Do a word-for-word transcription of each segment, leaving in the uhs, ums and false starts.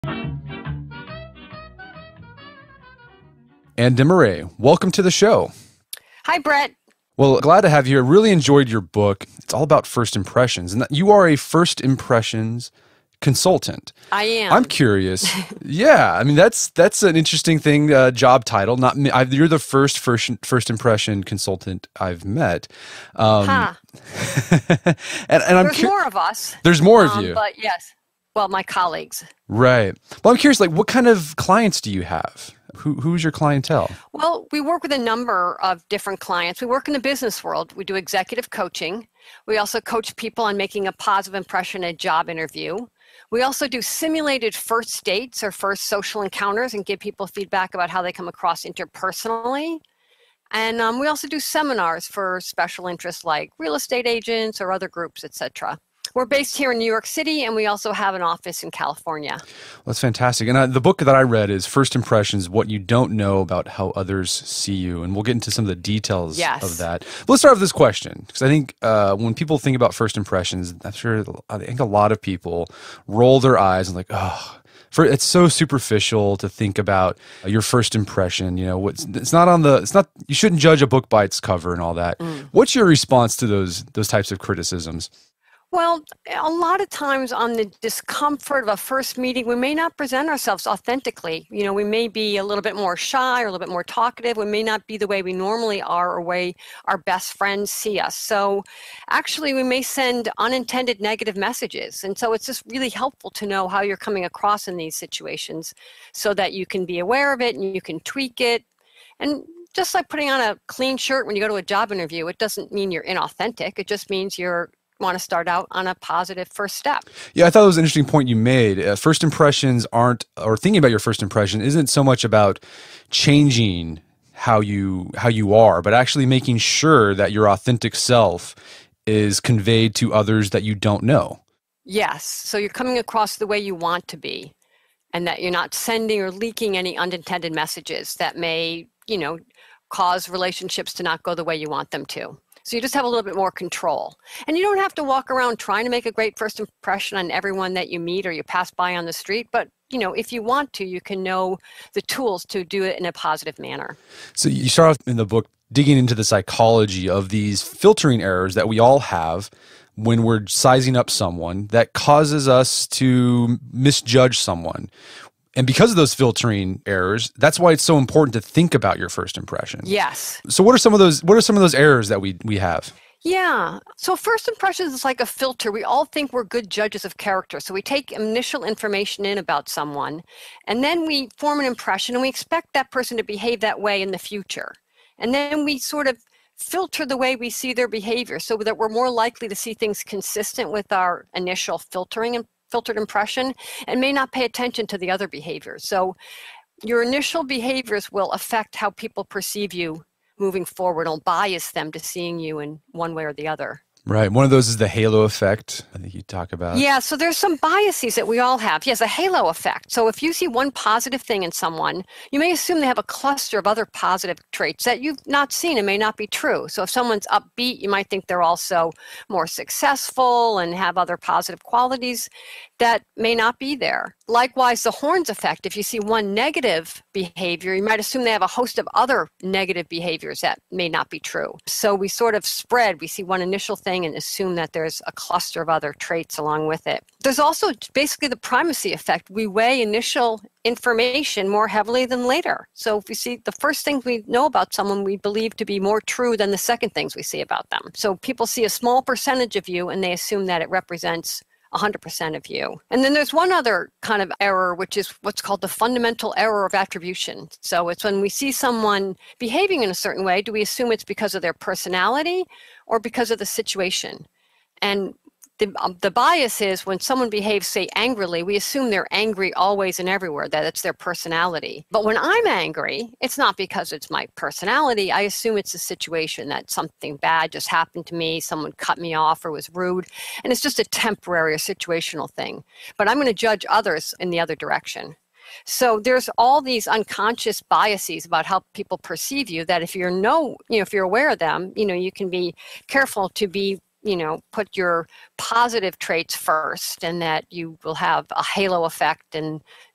Ann Demarais, welcome to the show. Hi, Brett. Well, glad to have you here. Really enjoyed your book. It's all about first impressions, and that you are a first impressions consultant. I am. I'm curious. Yeah, I mean that's that's an interesting thing. Uh, job title. Not me, I've, you're the first first first impression consultant I've met. Um, huh. and, and I'm There's cu- more of us. There's more um, of you, but yes. Well, my colleagues. right? Well, I'm curious. Like, what kind of clients do you have? Who who's your clientele? Well, we work with a number of different clients. We work in the business world. We do executive coaching. We also coach people on making a positive impression at a job interview. We also do simulated first dates or first social encounters and give people feedback about how they come across interpersonally. And um, we also do seminars for special interests like real estate agents or other groups, et cetera. We're based here in New York City, and we also have an office in California. Well, that's fantastic. And uh, the book that I read is First Impressions, What You Don't Know About How Others See You. And we'll get into some of the details yes. of that. But let's start with this question, because I think uh, when people think about first impressions, I'm sure I think a lot of people roll their eyes and like, oh, for, it's so superficial to think about your first impression. You know, what's, it's not on the, it's not, you shouldn't judge a book by its cover and all that. Mm. What's your response to those those types of criticisms? Well, a lot of times on the discomfort of a first meeting, we may not present ourselves authentically. You know, we may be a little bit more shy or a little bit more talkative. We may not be the way we normally are or way our best friends see us. So actually, we may send unintended negative messages. And so it's just really helpful to know how you're coming across in these situations so that you can be aware of it and you can tweak it. And just like putting on a clean shirt when you go to a job interview, it doesn't mean you're inauthentic. It just means you're want to start out on a positive first step. Yeah, I thought it was an interesting point you made. Uh, first impressions aren't, or thinking about your first impression isn't so much about changing how you how you are, but actually making sure that your authentic self is conveyed to others that you don't know. Yes, so you're coming across the way you want to be, and that you're not sending or leaking any unintended messages that may, you know, cause relationships to not go the way you want them to. So you just have a little bit more control. And you don't have to walk around trying to make a great first impression on everyone that you meet or you pass by on the street. But, you know, if you want to, you can know the tools to do it in a positive manner. So you start off in the book digging into the psychology of these filtering errors that we all have when we're sizing up someone that causes us to misjudge someone. And because of those filtering errors, that's why it's so important to think about your first impression. Yes. So what are some of those what are some of those errors that we we have? Yeah. So first impressions is like a filter. We all think we're good judges of character. So we take initial information in about someone, and then we form an impression, and we expect that person to behave that way in the future. And then we sort of filter the way we see their behavior so that we're more likely to see things consistent with our initial filtering and filtered impression, and may not pay attention to the other behaviors. So your initial behaviors will affect how people perceive you moving forward. It'll bias them to seeing you in one way or the other. Right. One of those is the halo effect, I think you talk about. Yeah, so there's some biases that we all have. Yes, a halo effect. So if you see one positive thing in someone, you may assume they have a cluster of other positive traits that you've not seen and may not be true. So if someone's upbeat, you might think they're also more successful and have other positive qualities that may not be there. Likewise, the horns effect. If you see one negative behavior, you might assume they have a host of other negative behaviors that may not be true. So we sort of spread. We see one initial thing and assume that there's a cluster of other traits along with it. There's also basically the primacy effect. We weigh initial information more heavily than later. So if we see the first things we know about someone, we believe to be more true than the second things we see about them. So people see a small percentage of you and they assume that it represents one hundred percent of you. And then there's one other kind of error, which is what's called the fundamental error of attribution. So it's when we see someone behaving in a certain way, do we assume it's because of their personality or because of the situation? And the, um, the bias is when someone behaves, say, angrily, we assume they're angry always and everywhere, that it's their personality. But when I'm angry, it's not because it's my personality. I assume it's a situation, that something bad just happened to me, someone cut me off or was rude, and it's just a temporary or situational thing. But I'm going to judge others in the other direction. So there's all these unconscious biases about how people perceive you that if you're no, you know, if you're aware of them, you know, you can be careful to be, you know, put your positive traits first, and that you will have a halo effect and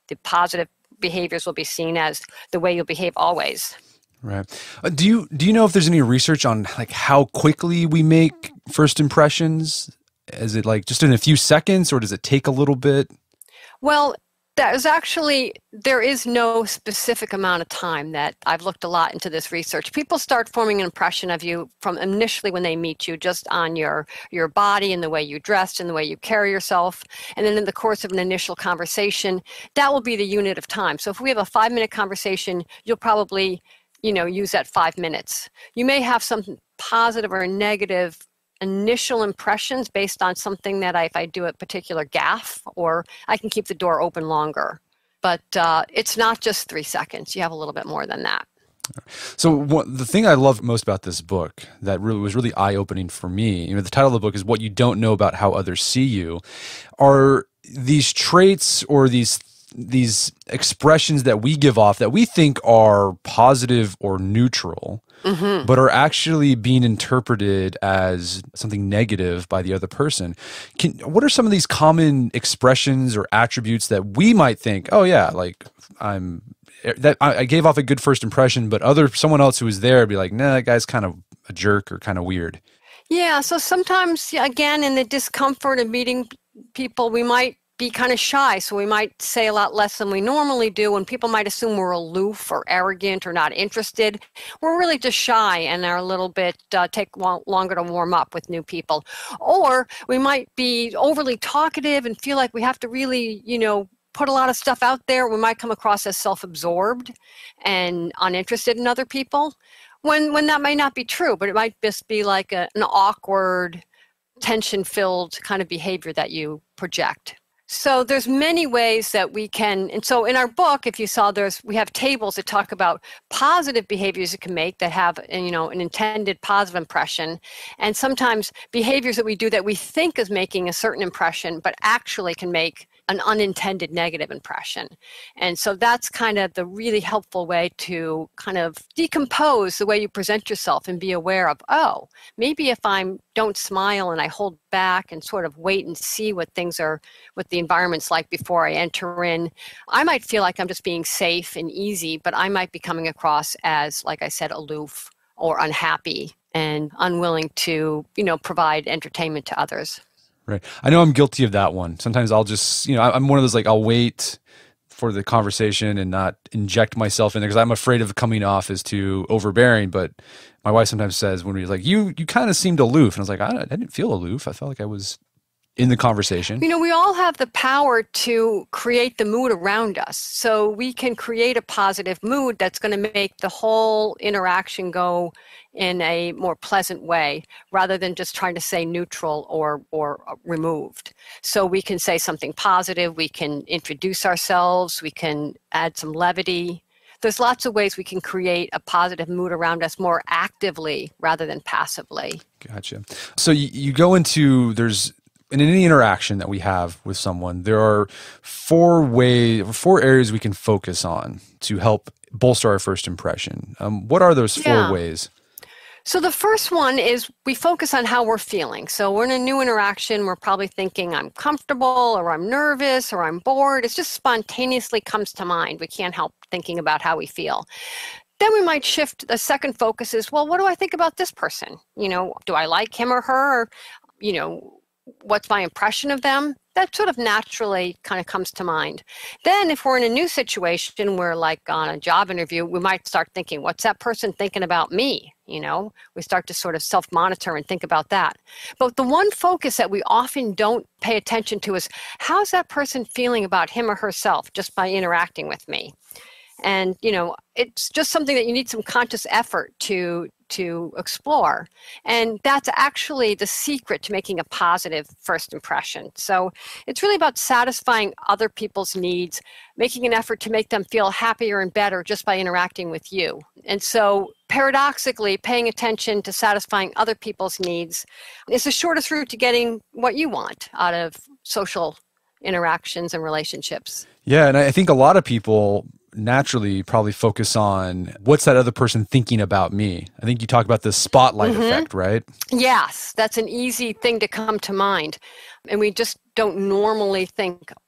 the positive behaviors will be seen as the way you'll behave always. Right. Uh, do you do you know if there's any research on like how quickly we make first impressions? Is it like just in a few seconds, or does it take a little bit? Well, that is actually, there is no specific amount of time that I've looked a lot into this research. People start forming an impression of you from initially when they meet you, just on your, your body and the way you dressed and the way you carry yourself. And then in the course of an initial conversation, that will be the unit of time. So if we have a five minute conversation, you'll probably, you know, use that five minutes. You may have some positive or negative initial impressions based on something that I, if I do a particular gaffe, or I can keep the door open longer. But uh, it's not just three seconds. You have a little bit more than that. So what, the thing I love most about this book that really was really eye-opening for me, you know, the title of the book is What You Don't Know About How Others See You, are these traits or these these expressions that we give off that we think are positive or neutral, mm-hmm. but are actually being interpreted as something negative by the other person. Can, what are some of these common expressions or attributes that we might think, oh yeah, like I'm that I, I gave off a good first impression, but other someone else who was there would be like, nah, that guy's kind of a jerk or kind of weird. Yeah, so sometimes, again, in the discomfort of meeting people, we might be kind of shy, so we might say a lot less than we normally do, and people might assume we're aloof or arrogant or not interested. We're really just shy and are a little bit uh, take long, longer to warm up with new people. Or we might be overly talkative and feel like we have to really, you know, put a lot of stuff out there. We might come across as self-absorbed and uninterested in other people, when when that might not be true, but it might just be like a, an awkward, tension-filled kind of behavior that you project. So there's many ways that we can, and so in our book, if you saw, there's we have tables that talk about positive behaviors you can make that have, you know, an intended positive impression, and sometimes behaviors that we do that we think is making a certain impression, but actually can make an unintended negative impression. And so that's kind of the really helpful way to kind of decompose the way you present yourself and be aware of, oh, maybe if I don't smile and I hold back and sort of wait and see what things are, what the environment's like before I enter in, I might feel like I'm just being safe and easy, but I might be coming across as, like I said, aloof or unhappy and unwilling to, you know, provide entertainment to others. Right. I know I'm guilty of that one. Sometimes I'll just, you know, I'm one of those, like, I'll wait for the conversation and not inject myself in there because I'm afraid of coming off as too overbearing. But my wife sometimes says when we're like, you, you kind of seemed aloof. And I was like, I, I didn't feel aloof. I felt like I was in the conversation. You know, we all have the power to create the mood around us. So we can create a positive mood that's going to make the whole interaction go in a more pleasant way rather than just trying to say neutral or or removed. So we can say something positive, we can introduce ourselves, we can add some levity. There's lots of ways we can create a positive mood around us more actively rather than passively. Gotcha. So you, you go into, there's, in any interaction that we have with someone, there are four ways, four areas we can focus on to help bolster our first impression. Um, what are those four yeah. ways? So the first one is we focus on how we're feeling. So we're in a new interaction, we're probably thinking I'm comfortable or I'm nervous or I'm bored. It just spontaneously comes to mind. We can't help thinking about how we feel. Then we might shift. The second focus is, well, what do I think about this person? You know, do I like him or her? Or, you know, what's my impression of them? That sort of naturally kind of comes to mind. Then if we're in a new situation where, like on a job interview, we might start thinking, what's that person thinking about me? You know, we start to sort of self-monitor and think about that. But the one focus that we often don't pay attention to is, how's that person feeling about him or herself just by interacting with me? And, you know, it's just something that you need some conscious effort to to explore. And that's actually the secret to making a positive first impression. So it's really about satisfying other people's needs, making an effort to make them feel happier and better just by interacting with you. And so paradoxically, paying attention to satisfying other people's needs is the shortest route to getting what you want out of social interactions and relationships. Yeah, and I think a lot of people naturally probably focus on what's that other person thinking about me. I think you talk about the spotlight mm-hmm. effect, right? Yes, that's an easy thing to come to mind. And we just don't normally think,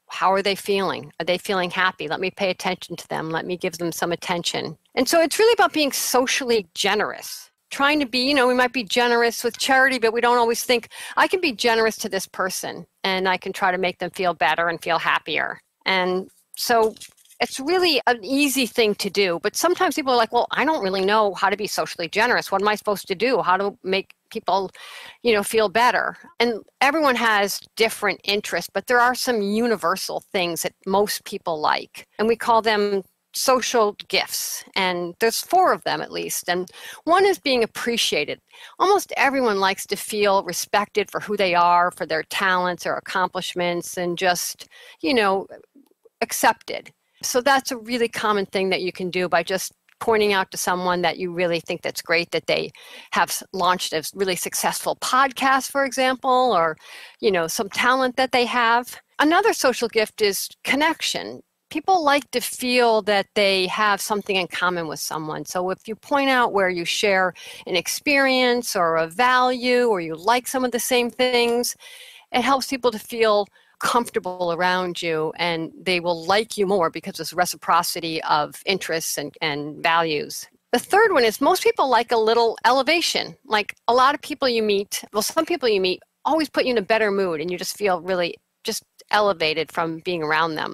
how are they feeling? Are they feeling happy? Let me pay attention to them. Let me give them some attention. And so it's really about being socially generous, trying to be, you know, we might be generous with charity, but we don't always think, I can be generous to this person and I can try to make them feel better and feel happier. And so it's really an easy thing to do. But sometimes people are like, well, I don't really know how to be socially generous. What am I supposed to do? How to make people, you know, feel better? And everyone has different interests, but there are some universal things that most people like. And we call them social gifts. And there's four of them at least. And one is being appreciated. Almost everyone likes to feel respected for who they are, for their talents or accomplishments, and just, you know, accepted. So that's a really common thing that you can do by just pointing out to someone that you really think that's great, that they have launched a really successful podcast, for example, or, you know, some talent that they have. Another social gift is connection. People like to feel that they have something in common with someone. So if you point out where you share an experience or a value, or you like some of the same things, it helps people to feel comfortable around you, and they will like you more because there's reciprocity of interests and, and values. The third one is most people like a little elevation. Like a lot of people you meet, well, some people you meet always put you in a better mood and you just feel really just elevated from being around them.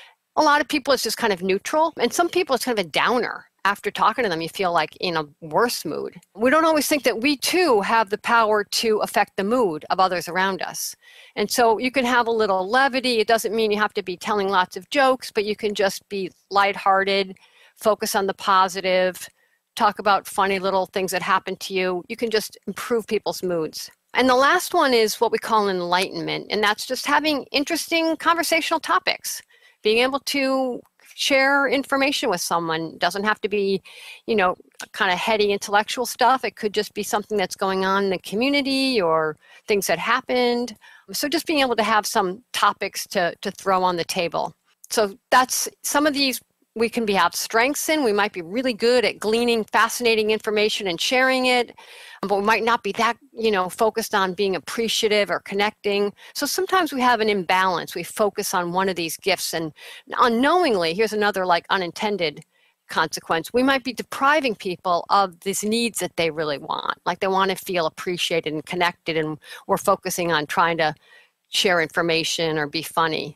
A lot of people it's just kind of neutral, and some people it's kind of a downer. After talking to them, you feel like in a worse mood. We don't always think that we too have the power to affect the mood of others around us. And so you can have a little levity. It doesn't mean you have to be telling lots of jokes, but you can just be lighthearted, focus on the positive, talk about funny little things that happen to you. You can just improve people's moods. And the last one is what we call enlightenment, and that's just having interesting conversational topics, being able to share information with someone. It doesn't have to be, you know, kind of heady intellectual stuff. It could just be something that's going on in the community or things that happened. So just being able to have some topics to, to throw on the table. So that's some of these we can be have strengths in. We might be really good at gleaning fascinating information and sharing it, but we might not be that, you know, focused on being appreciative or connecting. So sometimes we have an imbalance. We focus on one of these gifts, and unknowingly, here's another like unintended consequence. We might be depriving people of these needs that they really want. Like they want to feel appreciated and connected, and we're focusing on trying to share information or be funny.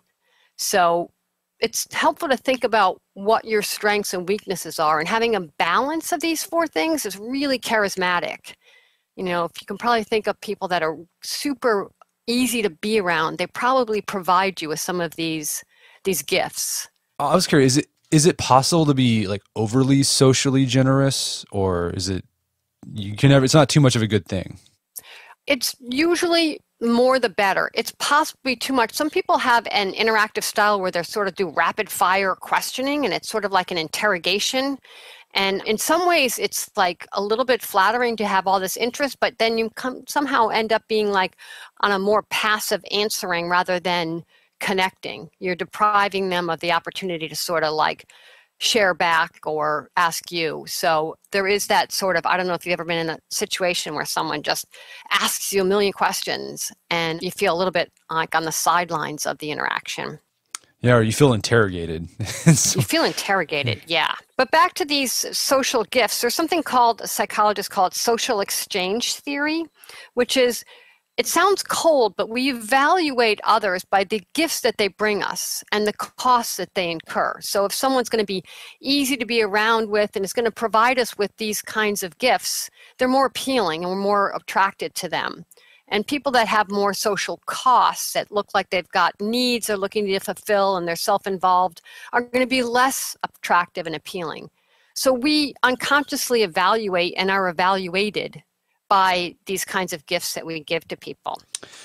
So it's helpful to think about what your strengths and weaknesses are, and having a balance of these four things is really charismatic. You know, if you can probably think of people that are super easy to be around, they probably provide you with some of these these gifts. I was curious, is it is it possible to be like overly socially generous, or is it you can never it's not too much of a good thing? It's usually more the better. It's possibly too much. Some people have an interactive style where they sort of do rapid fire questioning, and it's sort of like an interrogation. And in some ways, it's like a little bit flattering to have all this interest, but then you come, somehow end up being like on a more passive answering rather than connecting. You're depriving them of the opportunity to sort of like share back or ask you. So there is that sort of, I don't know if you've ever been in a situation where someone just asks you a million questions and you feel a little bit like on the sidelines of the interaction. Yeah, or you feel interrogated. You feel interrogated, yeah. But back to these social gifts, there's something called, a psychologist called social exchange theory, which is, it sounds cold, but we evaluate others by the gifts that they bring us and the costs that they incur. So if someone's going to be easy to be around with and is going to provide us with these kinds of gifts, they're more appealing and we're more attracted to them. And people that have more social costs, that look like they've got needs they're looking to fulfill and they're self-involved, are going to be less attractive and appealing. So we unconsciously evaluate and are evaluated by these kinds of gifts that we give to people.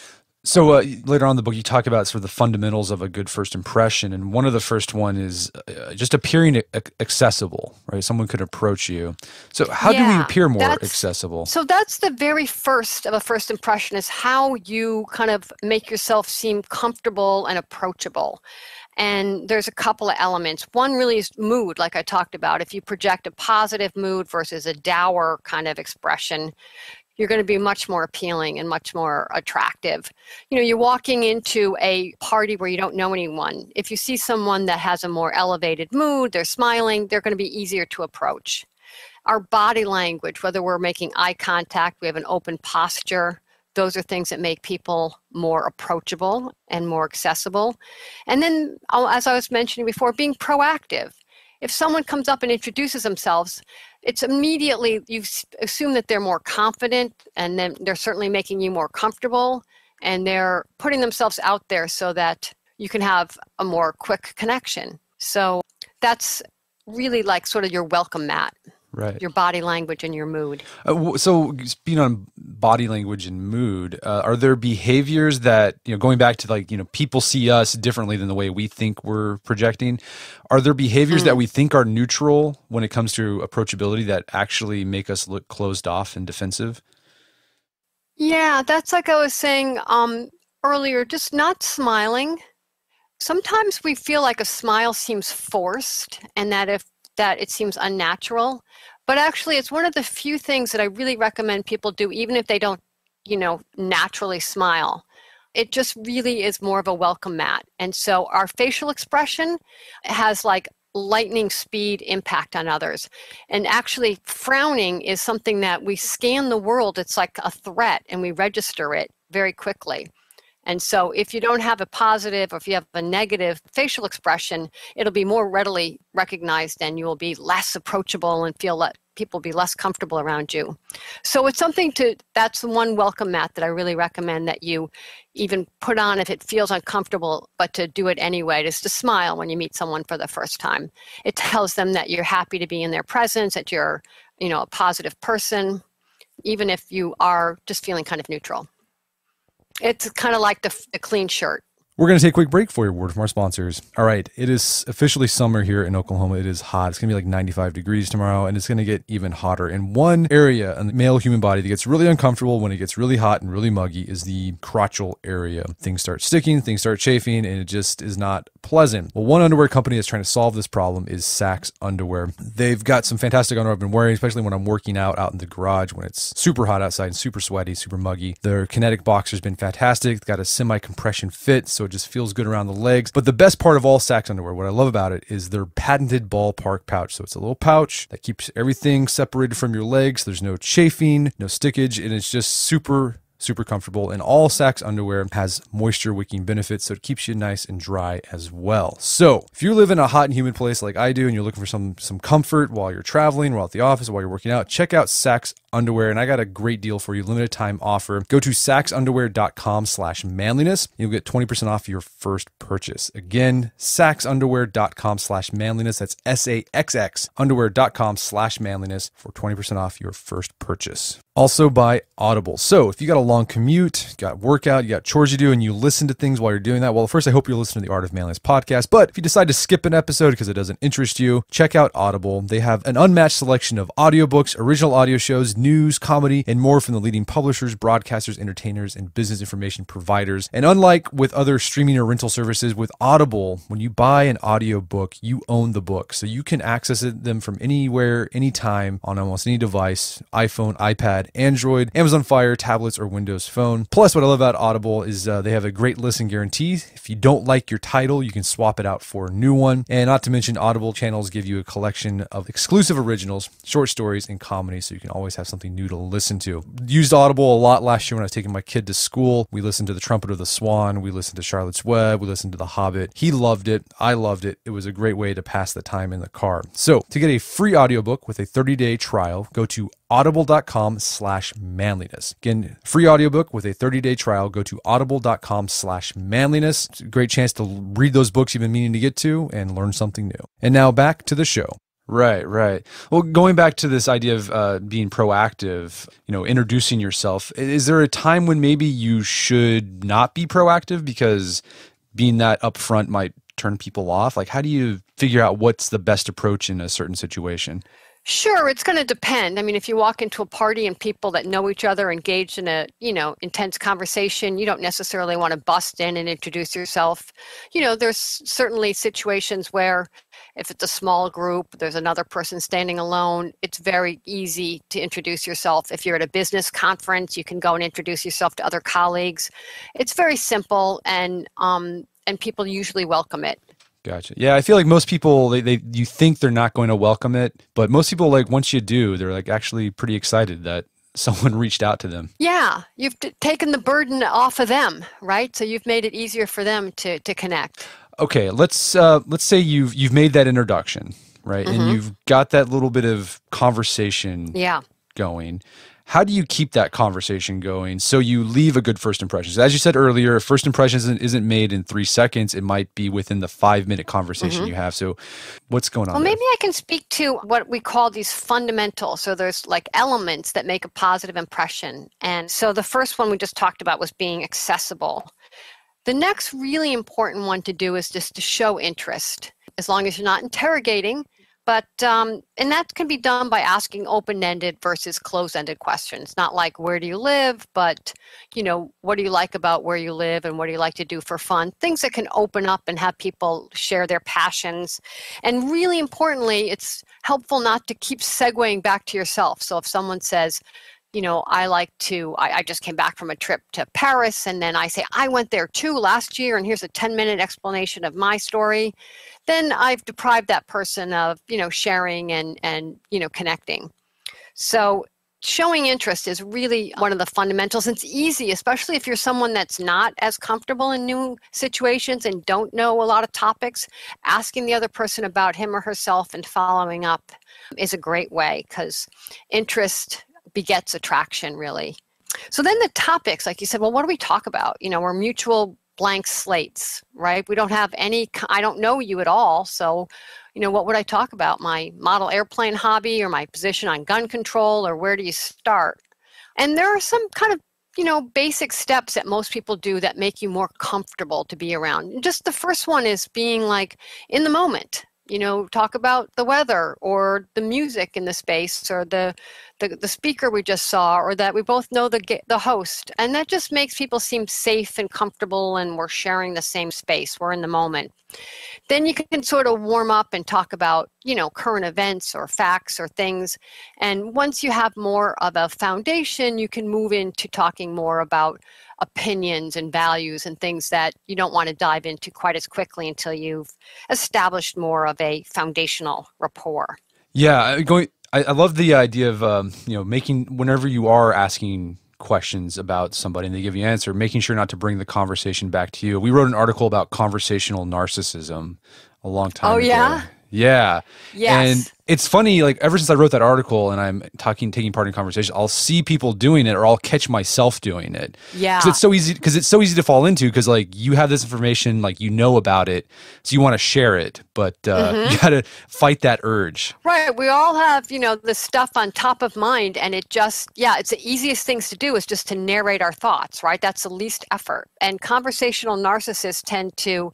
So uh, later on in the book, you talk about sort of the fundamentals of a good first impression, and one of the first one is uh, just appearing a- accessible, right? Someone could approach you. So how yeah, do we appear more accessible? So that's the very first of a first impression, is how you kind of make yourself seem comfortable and approachable. And there's a couple of elements. One really is mood, like I talked about. If you project a positive mood versus a dour kind of expression, you're going to be much more appealing and much more attractive. You know, you're walking into a party where you don't know anyone. If you see someone that has a more elevated mood, they're smiling, they're going to be easier to approach. Our body language, whether we're making eye contact, we have an open posture, those are things that make people more approachable and more accessible. And then, as I was mentioning before, being proactive. If someone comes up and introduces themselves, it's immediately, you assume that they're more confident, and then they're certainly making you more comfortable, and they're putting themselves out there so that you can have a more quick connection. So that's really like sort of your welcome mat. Right. Your body language and your mood. Uh, so speaking on body language and mood, uh, are there behaviors that, you know, going back to like, you know, people see us differently than the way we think we're projecting. Are there behaviors mm. that we think are neutral when it comes to approachability that actually make us look closed off and defensive? Yeah, that's like I was saying um, earlier, just not smiling. Sometimes we feel like a smile seems forced and that if that it seems unnatural, but actually it's one of the few things that I really recommend people do, even if they don't, you know, naturally smile. It just really is more of a welcome mat. And so our facial expression has like lightning speed impact on others. And actually frowning is something that we scan the world. It's like a threat and we register it very quickly. And so if you don't have a positive or if you have a negative facial expression, it'll be more readily recognized and you will be less approachable and feel that people will be less comfortable around you. So it's something to, that's the one welcome mat that I really recommend that you even put on if it feels uncomfortable, but to do it anyway, just to smile when you meet someone for the first time. It tells them that you're happy to be in their presence, that you're, you know, a positive person, even if you are just feeling kind of neutral. It's kind of like the, the clean shirt. We're going to take a quick break for your word from our sponsors. All right. It is officially summer here in Oklahoma. It is hot. It's going to be like ninety-five degrees tomorrow, and it's going to get even hotter. And one area in the male human body that gets really uncomfortable when it gets really hot and really muggy is the crotchal area. Things start sticking, things start chafing, and it just is not pleasant. Well, one underwear company that's trying to solve this problem is Saxx Underwear. They've got some fantastic underwear I've been wearing, especially when I'm working out out in the garage when it's super hot outside and super sweaty, super muggy. Their kinetic boxer's been fantastic. It's got a semi-compression fit, so it just feels good around the legs. But the best part of all Saxx underwear, what I love about it, is their patented ballpark pouch. So it's a little pouch that keeps everything separated from your legs. There's no chafing, no stickage, and it's just super super comfortable. And all Saxx underwear has moisture wicking benefits, so it keeps you nice and dry as well. So if you live in a hot and humid place like I do, and you're looking for some some comfort while you're traveling, while at the office, while you're working out, check out Saxx Underwear. And I got a great deal for you, limited time offer. Go to saxxunderwear.com slash manliness. You'll get twenty percent off your first purchase. Again, saxxunderwear.com slash manliness. That's S A X X underwear.com slash manliness for twenty percent off your first purchase. Also by Audible. So if you got a long commute, you got workout, you got chores you do, and you listen to things while you're doing that, well, first, I hope you're listening to the Art of Manliness podcast. But if you decide to skip an episode because it doesn't interest you, check out Audible. They have an unmatched selection of audiobooks, original audio shows, news, comedy, and more from the leading publishers, broadcasters, entertainers, and business information providers. And unlike with other streaming or rental services, with Audible, when you buy an audiobook, you own the book. So you can access it, them from anywhere, anytime, on almost any device, iPhone, iPad, Android, Amazon Fire, tablets, or Windows Phone. Plus, what I love about Audible is uh, they have a great listen guarantee. If you don't like your title, you can swap it out for a new one. And not to mention, Audible channels give you a collection of exclusive originals, short stories, and comedy, so you can always have something new to listen to. Used Audible a lot last year when I was taking my kid to school. We listened to The Trumpet of the Swan. We listened to Charlotte's Web. We listened to The Hobbit. He loved it. I loved it. It was a great way to pass the time in the car. So to get a free audiobook with a thirty-day trial, go to audible.com slash manliness. Again, free audiobook with a thirty-day trial. Go to audible.com slash manliness. It's a great chance to read those books you've been meaning to get to and learn something new. And now back to the show. Right, right. Well, going back to this idea of uh, being proactive, you know, introducing yourself, is there a time when maybe you should not be proactive because being that upfront might turn people off? Like, how do you figure out what's the best approach in a certain situation? Sure, it's going to depend. I mean, if you walk into a party and people that know each other engaged in a, you know, intense conversation, you don't necessarily want to bust in and introduce yourself. You know, there's certainly situations where If it's a small group, there's another person standing alone. It's very easy to introduce yourself. If you're at a business conference, you can go and introduce yourself to other colleagues. It's very simple, and um, and people usually welcome it. Gotcha. Yeah, I feel like most people, they, they you think they're not going to welcome it, but most people, like, once you do, they're like actually pretty excited that someone reached out to them. Yeah, you've t- taken the burden off of them, right? So you've made it easier for them to to connect. Okay, let's uh, let's say you've you've made that introduction, right, Mm-hmm. and you've got that little bit of conversation Yeah. going. How do you keep that conversation going so you leave a good first impression? So as you said earlier, first impression isn't, isn't made in three seconds. It might be within the five-minute conversation Mm-hmm. you have. So what's going on Well, there? maybe I can speak to what we call these fundamentals. So there's like elements that make a positive impression. And so the first one we just talked about was being accessible. The next really important one to do is just to show interest, as long as you're not interrogating. But, um, and that can be done by asking open-ended versus closed-ended questions. Not like, where do you live? But, you know, what do you like about where you live and what do you like to do for fun? Things that can open up and have people share their passions. And really importantly, it's helpful not to keep segueing back to yourself. So if someone says, you know, I like to, I, I just came back from a trip to Paris, and then I say, I went there too last year, and here's a ten minute explanation of my story, then I've deprived that person of, you know, sharing and, and, you know, connecting. So showing interest is really one of the fundamentals. It's easy, especially if you're someone that's not as comfortable in new situations and don't know a lot of topics. Asking the other person about him or herself and following up is a great way, because interest begets attraction, really. So then the topics, like you said, well, what do we talk about? You know, we're mutual blank slates, right? We don't have any, I don't know you at all. So, you know, what would I talk about? My model airplane hobby, or my position on gun control, or where do you start? And there are some kind of, you know, basic steps that most people do that make you more comfortable to be around. And just the first one is being like in the moment. You know, talk about the weather or the music in the space, or the, the the speaker we just saw, or that we both know the the host. And that just makes people seem safe and comfortable, and we're sharing the same space. We're in the moment. Then you can sort of warm up and talk about, you know, current events or facts or things. And once you have more of a foundation, you can move into talking more about opinions and values and things that you don't want to dive into quite as quickly until you've established more of a foundational rapport. Yeah, going. I, I love the idea of um, you know, making, whenever you are asking questions about somebody and they give you an answer, making sure not to bring the conversation back to you. We wrote an article about conversational narcissism a long time Oh, ago. yeah? Yeah. Yes. And it's funny, like, ever since I wrote that article and I'm talking, taking part in conversation, I'll see people doing it, or I'll catch myself doing it. Yeah. Because it's so easy, because it's so easy to fall into, because, like, you have this information, like, you know about it, so you want to share it, but uh, Mm-hmm. you got to fight that urge. Right. We all have, you know, the stuff on top of mind, and it just, yeah, it's the easiest things to do is just to narrate our thoughts, right? That's the least effort. And conversational narcissists tend to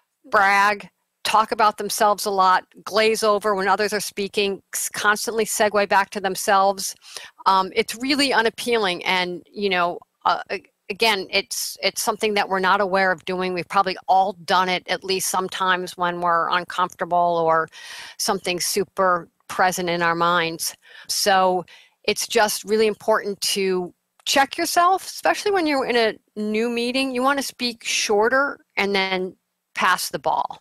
brag, talk about themselves a lot, glaze over when others are speaking, constantly segue back to themselves. Um, it's really unappealing. And, you know, uh, again, it's it's something that we're not aware of doing. We've probably all done it at least sometimes when we're uncomfortable or something super present in our minds. So it's just really important to check yourself, especially when you're in a new meeting. You want to speak shorter and then pass the ball.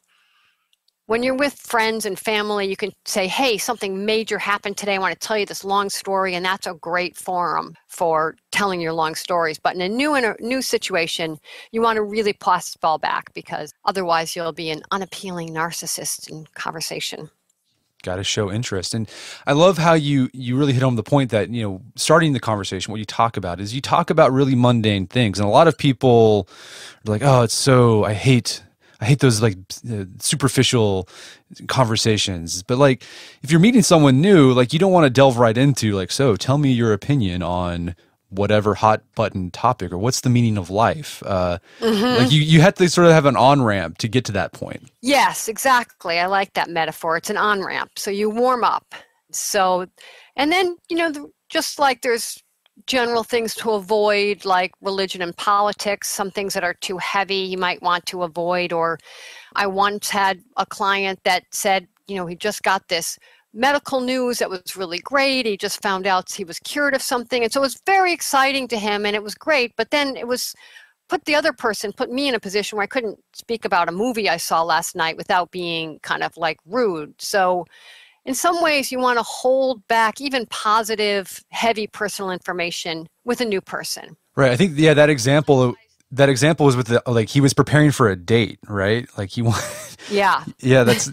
When you're with friends and family, you can say, hey, something major happened today. I want to tell you this long story, and that's a great forum for telling your long stories. But in a new in a new situation, you want to really pass the ball back, because otherwise you'll be an unappealing narcissist in conversation. Got to show interest. And I love how you you really hit home the point that, you know, starting the conversation, what you talk about is you talk about really mundane things. And a lot of people are like, oh, it's so, I hate I hate those, like, uh, superficial conversations. But, like, if you're meeting someone new, like, you don't want to delve right into, like, so tell me your opinion on whatever hot button topic, or what's the meaning of life. Uh, Mm-hmm. like you, you have to sort of have an on-ramp to get to that point. Yes, exactly. I like that metaphor. It's an on-ramp. So you warm up. So, and then, you know, the, just like there's general things to avoid, like religion and politics, some things that are too heavy you might want to avoid. Or I once had a client that said, you know, he just got this medical news that was really great. He just found out he was cured of something. And so it was very exciting to him and it was great. But then it was put the other person, put me in a position where I couldn't speak about a movie I saw last night without being kind of like rude. So in some ways you want to hold back even positive, heavy personal information with a new person. Right. I think, yeah, that example, that example was with the, like, he was preparing for a date, right? Like he wanted, yeah. Yeah, that's,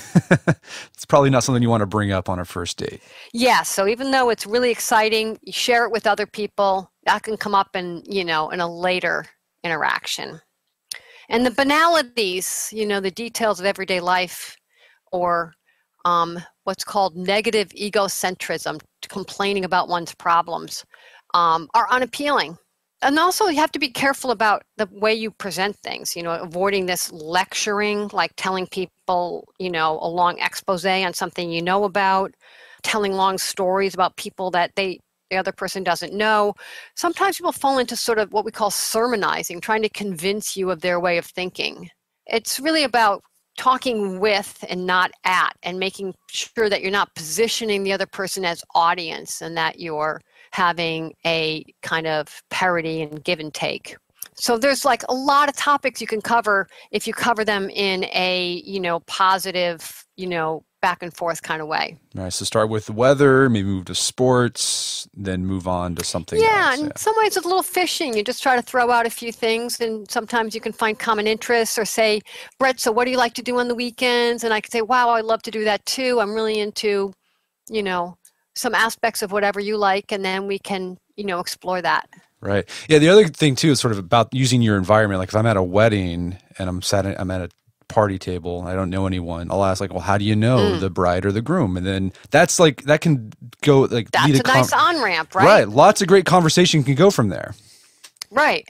it's probably not something you want to bring up on a first date. Yeah. So even though it's really exciting, you share it with other people, that can come up in, you know, in a later interaction. And the banalities, you know, the details of everyday life, or um, what's called negative egocentrism, complaining about one's problems, um, are unappealing. And also you have to be careful about the way you present things, you know, avoiding this lecturing, like telling people, you know, a long expose on something you know about, telling long stories about people that they the other person doesn't know. Sometimes people fall into sort of what we call sermonizing, trying to convince you of their way of thinking. It's really about talking with and not at, and making sure that you're not positioning the other person as audience and that you're having a kind of parody and give and take. So there's like a lot of topics you can cover if you cover them in a, you know, positive, you know, back and forth kind of way. All right. So start with the weather, maybe move to sports, then move on to something yeah, else. In Yeah, in some ways it's a little fishing. You just try to throw out a few things, and sometimes you can find common interests, or say, Brett, so what do you like to do on the weekends? And I could say, wow, I love to do that too. I'm really into, you know, some aspects of whatever you like, and then we can, you know, explore that. Right. Yeah. The other thing too is sort of about using your environment. Like if I'm at a wedding and I'm sat, in, I'm at a party table, I don't know anyone, I'll ask like, well, how do you know mm. the bride or the groom? And then that's like, that can go like, that's lead a, a nice com- on-ramp, right? Right. Lots of great conversation can go from there. Right.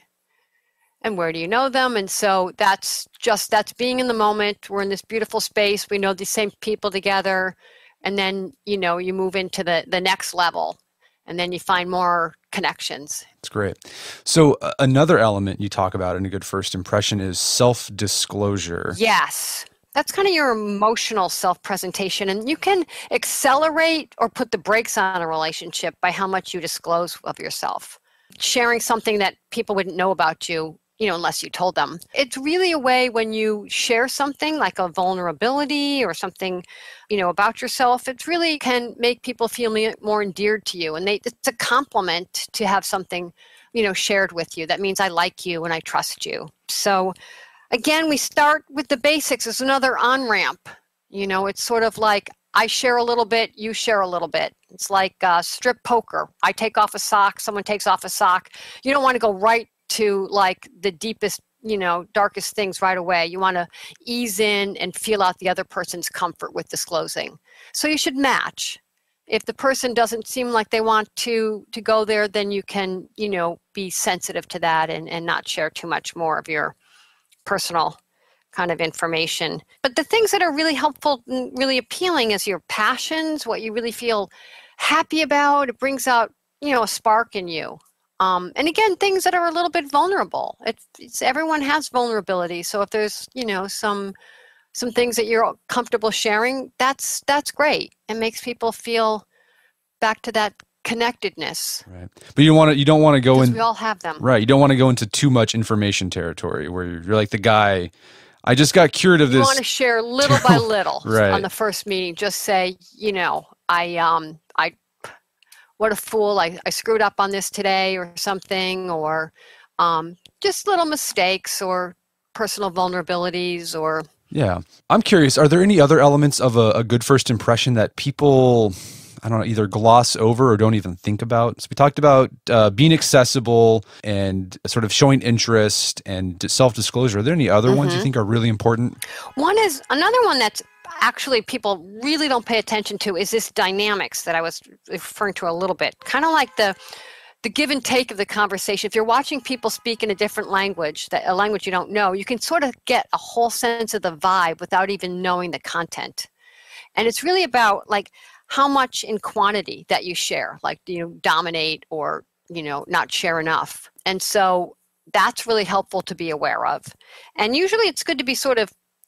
And where do you know them? And so that's just, that's being in the moment. We're in this beautiful space. We know these same people together. And then, you know, you move into the, the next level, and then you find more connections. That's great. So uh, another element you talk about in a good first impression is self-disclosure. Yes. That's kind of your emotional self-presentation. And you can accelerate or put the brakes on a relationship by how much you disclose of yourself. Sharing something that people wouldn't know about you, you know, unless you told them. It's really a way when you share something like a vulnerability or something, you know, about yourself, it really can make people feel more endeared to you. And they, it's a compliment to have something, you know, shared with you. That means I like you and I trust you. So again, we start with the basics. It's another on-ramp. You know, it's sort of like I share a little bit, you share a little bit. It's like uh, strip poker. I take off a sock, someone takes off a sock. You don't want to go right to like the deepest, you know, darkest things right away. You want to ease in and feel out the other person's comfort with disclosing. So you should match. If the person doesn't seem like they want to to go there, then you can, you know, be sensitive to that and, and not share too much more of your personal kind of information. But the things that are really helpful and really appealing is your passions, what you really feel happy about. It brings out, you know, a spark in you. Um, and again, things that are a little bit vulnerable. It's, it's everyone has vulnerability. So if there's, you know, some some things that you're comfortable sharing, that's that's great. It makes people feel back to that connectedness. Right. But you want to you don't want to go in. We all have them. Right. You don't want to go into too much information territory where you're, you're like the guy. I just got cured of this. You want to share little by little right. on the first meeting. Just say, you know, I um I. what a fool, I, I screwed up on this today or something, or um, just little mistakes or personal vulnerabilities or... Yeah. I'm curious, are there any other elements of a, a good first impression that people, I don't know, either gloss over or don't even think about? So we talked about uh, being accessible and sort of showing interest and self-disclosure. Are there any other mm-hmm. ones you think are really important? One is, another one that's actually people really don't pay attention to is this dynamics that I was referring to a little bit. Kind of like the the give and take of the conversation. If you're watching people speak in a different language, that a language you don't know, you can sort of get a whole sense of the vibe without even knowing the content. And it's really about like how much in quantity that you share, like, you know, dominate or, you know, not share enough. And so that's really helpful to be aware of. And usually it's good to be sort of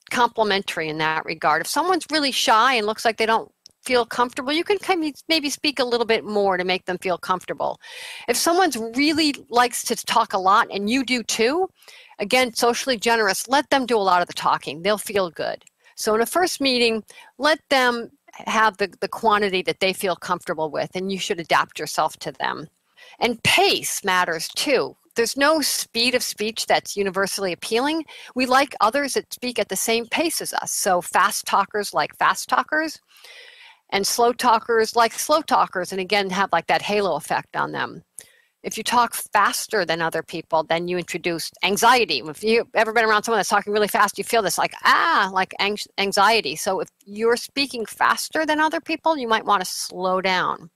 complementary in that regard. If someone's really shy and looks like they don't feel comfortable, you can maybe speak a little bit more to make them feel comfortable. If someone's really likes to talk a lot and you do too, again, socially generous, let them do a lot of the talking. They'll feel good. So in a first meeting, let them have the, the quantity that they feel comfortable with, and you should adapt yourself to them. And pace matters too. There's no speed of speech that's universally appealing. We like others that speak at the same pace as us. So fast talkers like fast talkers, and slow talkers like slow talkers, and again, have like that halo effect on them. If you talk faster than other people, then you introduce anxiety. If you've ever been around someone that's talking really fast, you feel this like, ah, like anxiety. So if you're speaking faster than other people, you might want to slow down.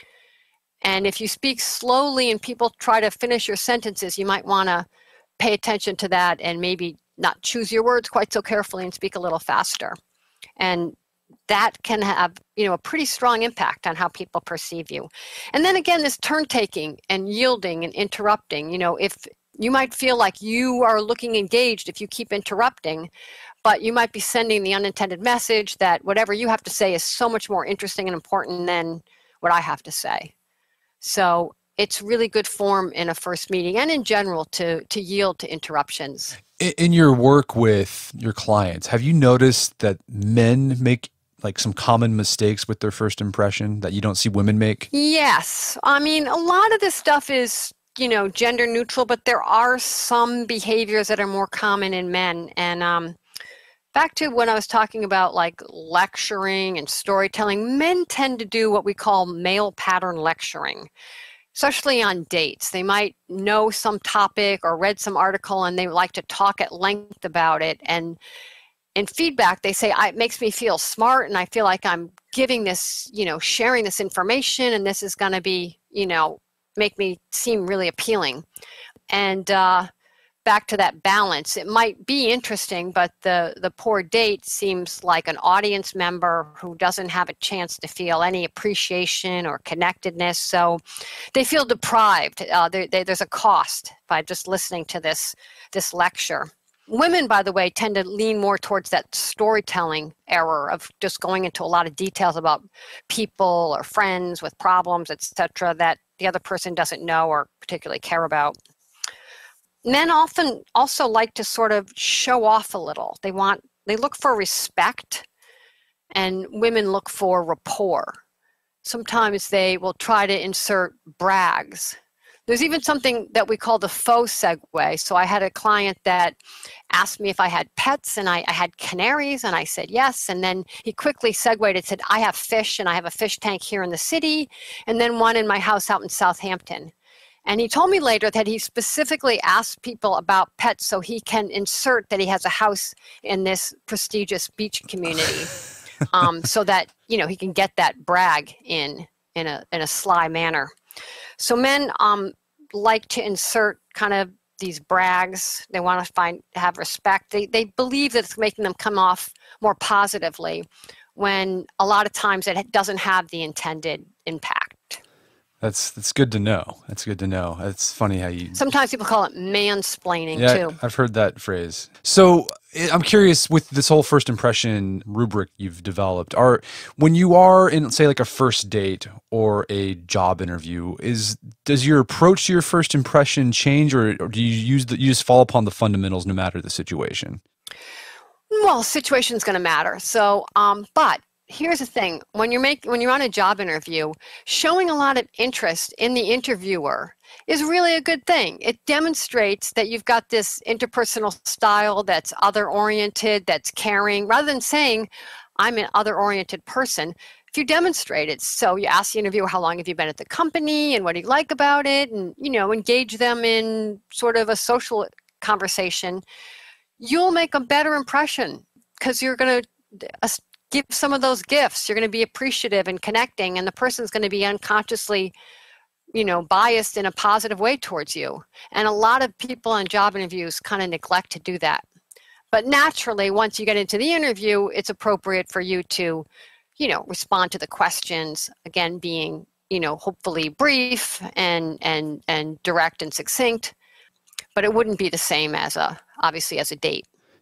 And if you speak slowly and people try to finish your sentences, you might want to pay attention to that and maybe not choose your words quite so carefully and speak a little faster. And that can have, you know, a pretty strong impact on how people perceive you. And then again, this turn taking and yielding and interrupting, you know, if you might feel like you are looking engaged if you keep interrupting, but you might be sending the unintended message that whatever you have to say is so much more interesting and important than what I have to say. So it's really good form in a first meeting and in general to, to yield to interruptions. In your work with your clients, have you noticed that men make like some common mistakes with their first impression that you don't see women make? Yes. I mean, a lot of this stuff is, you know, gender neutral, but there are some behaviors that are more common in men. And um, back to when I was talking about like lecturing and storytelling, men tend to do what we call male pattern lecturing, especially on dates. They might know some topic or read some article and they like to talk at length about it. And in feedback, they say, it makes me feel smart and I feel like I'm giving this, you know, sharing this information and this is going to be, you know, make me seem really appealing. And uh, back to that balance, it might be interesting, but the, the poor date seems like an audience member who doesn't have a chance to feel any appreciation or connectedness. So they feel deprived. Uh, they, they, there's a cost by just listening to this, this lecture. Women, by the way, tend to lean more towards that storytelling error of just going into a lot of details about people or friends with problems, et cetera, that the other person doesn't know or particularly care about. Men often also like to sort of show off a little. They want, they look for respect, and women look for rapport. Sometimes they will try to insert brags. There's even something that we call the faux segue. So I had a client that asked me if I had pets, and I, I had canaries, and I said yes. And then he quickly segued and said, I have fish, and I have a fish tank here in the city, and then one in my house out in Southampton. And he told me later that he specifically asked people about pets so he can insert that he has a house in this prestigious beach community, um, so that, you know, he can get that brag in in a in a sly manner. So men um, like to insert kind of these brags. They want to find have respect. They they believe that it's making them come off more positively, when a lot of times it doesn't have the intended impact. That's that's good to know. That's good to know. It's funny how you... Sometimes people call it mansplaining, yeah, too. I've heard that phrase. So I'm curious, with this whole first impression rubric you've developed, are when you are in, say, like a first date or a job interview, is does your approach to your first impression change, or, or do you use the, you just fall upon the fundamentals no matter the situation? Well, situation's going to matter. So, um, but here's the thing: when you're make when you're on a job interview, showing a lot of interest in the interviewer is really a good thing. It demonstrates that you've got this interpersonal style that's other-oriented, that's caring, rather than saying, I'm an other-oriented person. If you demonstrate it, so you ask the interviewer, how long have you been at the company and what do you like about it, and, you know, engage them in sort of a social conversation, you'll make a better impression because you're going to uh, give some of those gifts. You're going to be appreciative and connecting, and the person's going to be unconsciously, you know, biased in a positive way towards you. And a lot of people on job interviews kind of neglect to do that. But naturally, once you get into the interview, it's appropriate for you to, you know, respond to the questions, again, being, you know, hopefully brief and and and direct and succinct. But it wouldn't be the same as a, obviously, as a date.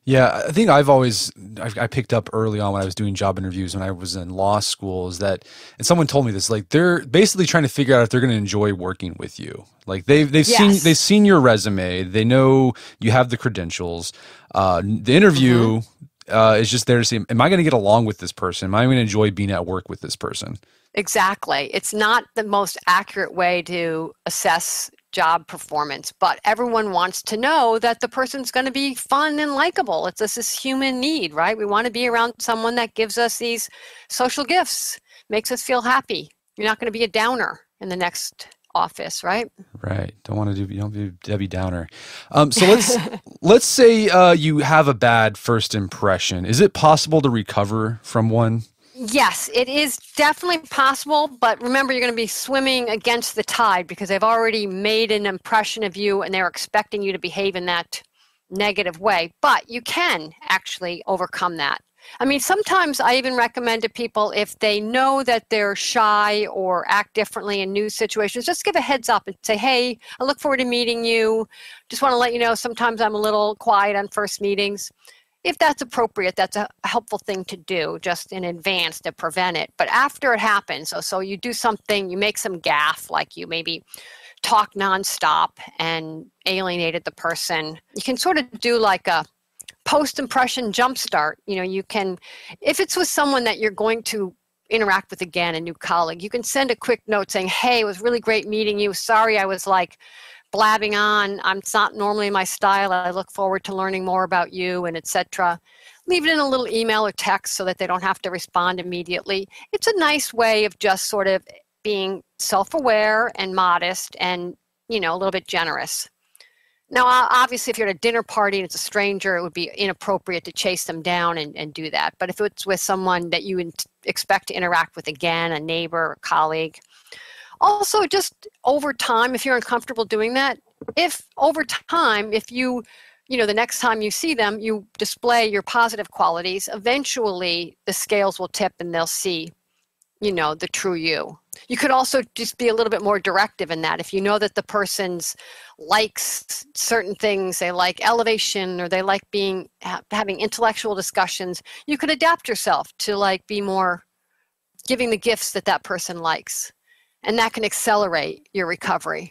Yeah, I think I've always I, I picked up early on when I was doing job interviews when I was in law school is that, and someone told me this, like they're basically trying to figure out if they're going to enjoy working with you. Like they've they've seen Yes. they've seen your resume, they know you have the credentials. Uh, the interview Mm-hmm. uh, is just there to see, am I going to get along with this person? Am I going to enjoy being at work with this person? Exactly. It's not the most accurate way to assess job performance, but everyone wants to know that the person's going to be fun and likable. It's this, this human need, right? We want to be around someone that gives us these social gifts, makes us feel happy. You're not going to be a downer in the next office, right? Right. Don't want to do, you don't be Debbie Downer. Um, so let's, let's say uh, you have a bad first impression. Is it possible to recover from one? Yes, it is definitely possible, but remember, you're going to be swimming against the tide because they've already made an impression of you and they're expecting you to behave in that negative way. But you can actually overcome that. I mean, sometimes I even recommend to people if they know that they're shy or act differently in new situations, just give a heads up and say, hey, I look forward to meeting you. Just want to let you know sometimes I'm a little quiet on first meetings. If that's appropriate, that's a helpful thing to do just in advance to prevent it. But after it happens, so, so you do something, you make some gaffe, like you maybe talk nonstop and alienated the person, you can sort of do like a post-impression jumpstart. You know, you can, if it's with someone that you're going to interact with again, a new colleague, you can send a quick note saying, hey, it was really great meeting you. Sorry, I was like blabbing on. I'm it's not normally my style. I look forward to learning more about you and et cetera. Leave it in a little email or text so that they don't have to respond immediately. It's a nice way of just sort of being self-aware and modest and, you know, a little bit generous. Now, obviously, if you're at a dinner party and it's a stranger, it would be inappropriate to chase them down and, and do that. But if it's with someone that you expect to interact with again, a neighbor, a colleague, also, just over time, if you're uncomfortable doing that, if over time, if you, you know, the next time you see them, you display your positive qualities, eventually the scales will tip and they'll see, you know, the true you. You could also just be a little bit more directive in that. If you know that the person's likes certain things, they like elevation or they like being ha- having intellectual discussions, you could adapt yourself to like be more giving the gifts that that person likes. And that can accelerate your recovery.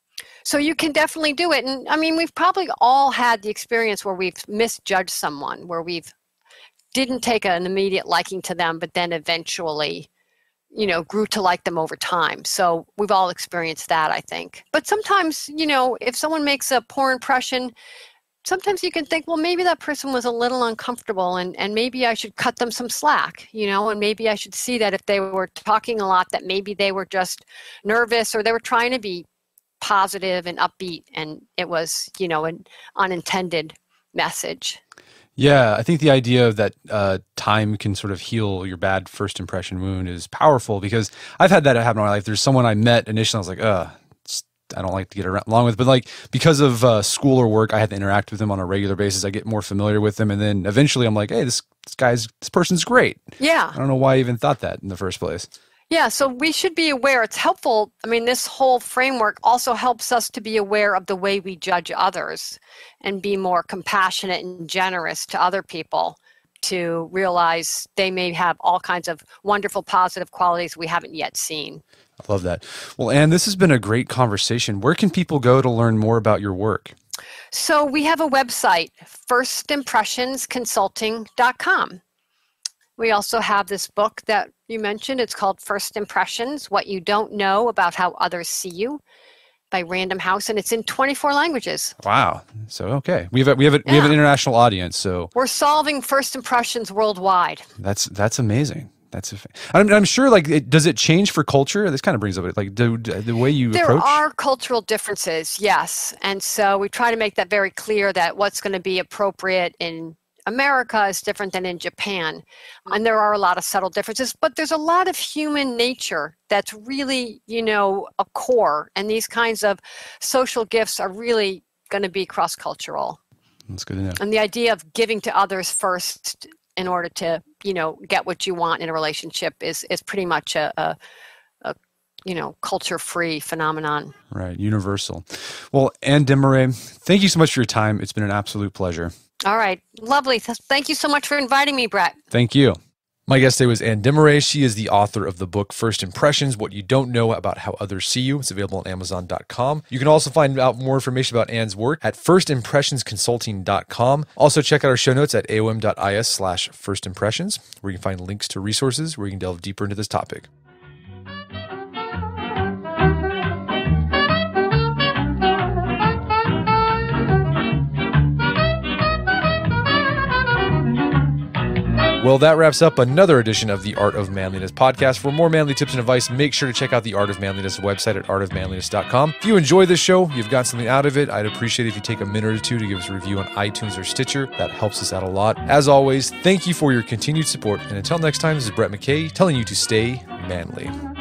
So you can definitely do it. And I mean, we've probably all had the experience where we've misjudged someone, where we've didn't take an immediate liking to them, but then eventually, you know, grew to like them over time. So we've all experienced that, I think. But sometimes, you know, if someone makes a poor impression, sometimes you can think, well, maybe that person was a little uncomfortable and, and maybe I should cut them some slack, you know, and maybe I should see that if they were talking a lot, that maybe they were just nervous or they were trying to be positive and upbeat and it was, you know, an unintended message. Yeah, I think the idea of that uh, time can sort of heal your bad first impression wound is powerful because I've had that happen in my life. There's someone I met initially, I was like, ugh, I don't like to get along with, but like because of uh, school or work, I had to interact with them on a regular basis. I get more familiar with them, and then eventually, I'm like, "Hey, this this guy's this person's great." Yeah, I don't know why I even thought that in the first place. Yeah, so we should be aware. It's helpful. I mean, this whole framework also helps us to be aware of the way we judge others and be more compassionate and generous to other people, to realize they may have all kinds of wonderful positive qualities we haven't yet seen. I love that. Well, Ann, this has been a great conversation. Where can people go to learn more about your work? So we have a website, first impressions consulting dot com. We also have this book that you mentioned. It's called First Impressions, What You Don't Know About How Others See You by Random House, and it's in twenty-four languages. Wow. So, okay. We have a, we have a, Yeah. we have an international audience, so we're solving first impressions worldwide. That's that's amazing. That's a, I'm, I'm sure. Like, it, does it change for culture? This kind of brings up like do, do, the way you there approach. There are cultural differences, yes, and so we try to make that very clear that what's going to be appropriate in America is different than in Japan, and there are a lot of subtle differences. But there's a lot of human nature that's really, you know, a core, and these kinds of social gifts are really going to be cross-cultural. That's good to know. And the idea of giving to others first in order to, you know, get what you want in a relationship is is pretty much a, a, a you know, culture-free phenomenon. Right, universal. Well, Ann Demarais, thank you so much for your time. It's been an absolute pleasure. All right. Lovely. Thank you so much for inviting me, Brett. Thank you. My guest today was Ann Demarais. She is the author of the book First Impressions, What You Don't Know About How Others See You. It's available on amazon dot com. You can also find out more information about Ann's work at first impressions consulting dot com. Also check out our show notes at aom dot is slash first impressions, where you can find links to resources where you can delve deeper into this topic. Well, that wraps up another edition of the Art of Manliness podcast. For more manly tips and advice, make sure to check out the Art of Manliness website at art of manliness dot com. If you enjoy this show, you've got something out of it, I'd appreciate it if you take a minute or two to give us a review on iTunes or Stitcher. That helps us out a lot. As always, thank you for your continued support. And until next time, this is Brett McKay telling you to stay manly.